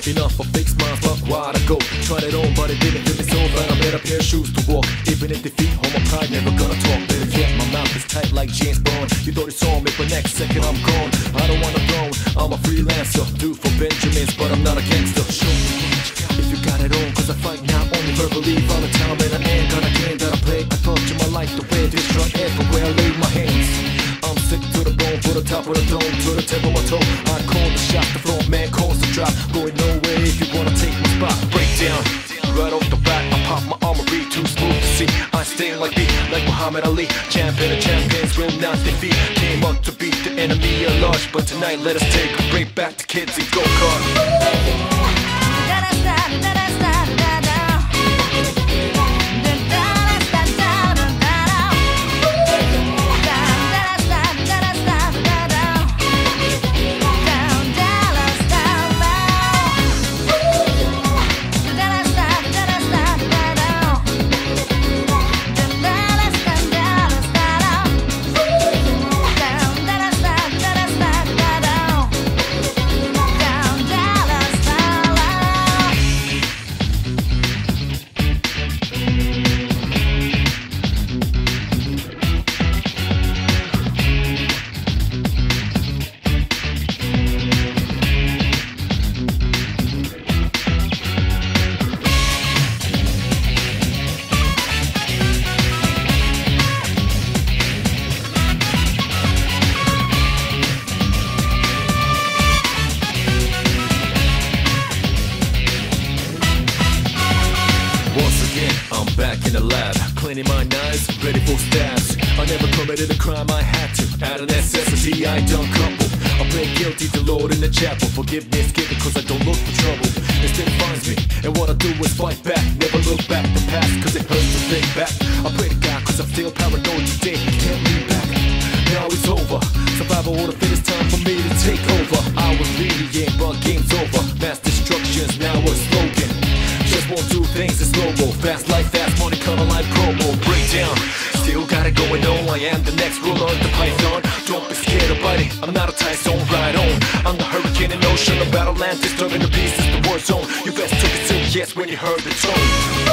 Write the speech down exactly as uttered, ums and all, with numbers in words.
Enough of fake smiles, fuck why'd I go? Tried it on but it didn't fit me so bad. I made a pair of shoes to walk. Even if defeat, hold my pride, never gonna talk. Better yet, my mouth is tight like James Bond. You thought you saw me, but next second I'm gone. I don't want a throne, I'm a freelancer. Do for Benjamins, but I'm not a gangster. Show me what you got if you got it on, cause I fight now only verbally. All the time and I ain't gonna game that I play. I torture my life the way this truck everywhere I lay my hands. I'm sick to the bone, to the top of the dome, to the tip of my toe. I call the shot, the front man calls the drop. Going nowhere if you wanna take my spot. Break down, right off the bat, I pop my armory, too smooth to see. I stay like me, like Muhammad Ali. Champion of champions will not defeat. Came up to beat the enemy at large, but tonight let us take a break back to kids and go-kart. Once again, I'm back in the lab, cleaning my knives, ready for stabs. I never committed a crime, I had to. Out of necessity, I done couple. I pled guilty to Lord in the chapel. Forgiveness given cause I don't look for trouble. Instead it finds me, and what I do is fight back. Never look back the past cause it hurts to think back. I pray to God cause I'm still paranoid today. Can't lean back, now it's over. Survival or the fittest, time for me to take over. I was leading, but game's over. Mass destruction's now a slogan. Just want two things in slow-mo. Fast life, fast money, color life promo. Breakdown, still got it going on. I am the next ruler of the python. Don't be scared of biting, I'm not a Tyson, ride on. I'm the hurricane in ocean, a battle land, disturbing the pieces, the war zone. You best took it serious when you heard the tone.